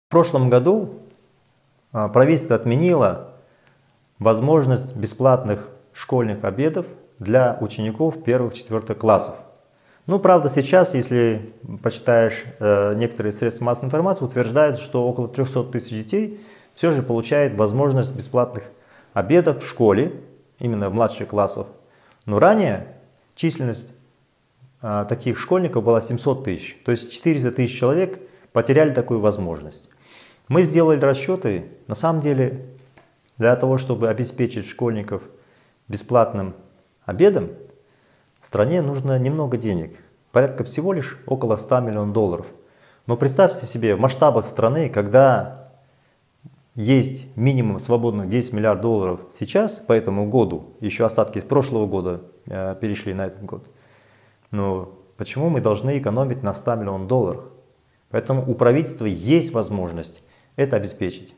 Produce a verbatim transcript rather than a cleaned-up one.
В прошлом году а, правительство отменило возможность бесплатных школьных обедов для учеников первых-четвертых классов. Ну, правда, сейчас, если почитаешь э, некоторые средства массовой информации, утверждается, что около трёхсот тысяч детей все же получает возможность бесплатных обедов в школе, именно в младших классах. Но ранее численность э, таких школьников была семьсот тысяч, то есть четыреста тысяч человек потеряли такую возможность. Мы сделали расчеты, на самом деле, для того, чтобы обеспечить школьников бесплатным обедом, в стране нужно немного денег, порядка всего лишь около ста миллионов долларов. Но представьте себе, в масштабах страны, когда есть минимум свободных десять миллиардов долларов сейчас, по этому году, еще остатки с прошлого года э, перешли на этот год, но почему мы должны экономить на ста миллионах долларов? Поэтому у правительства есть возможность это обеспечить.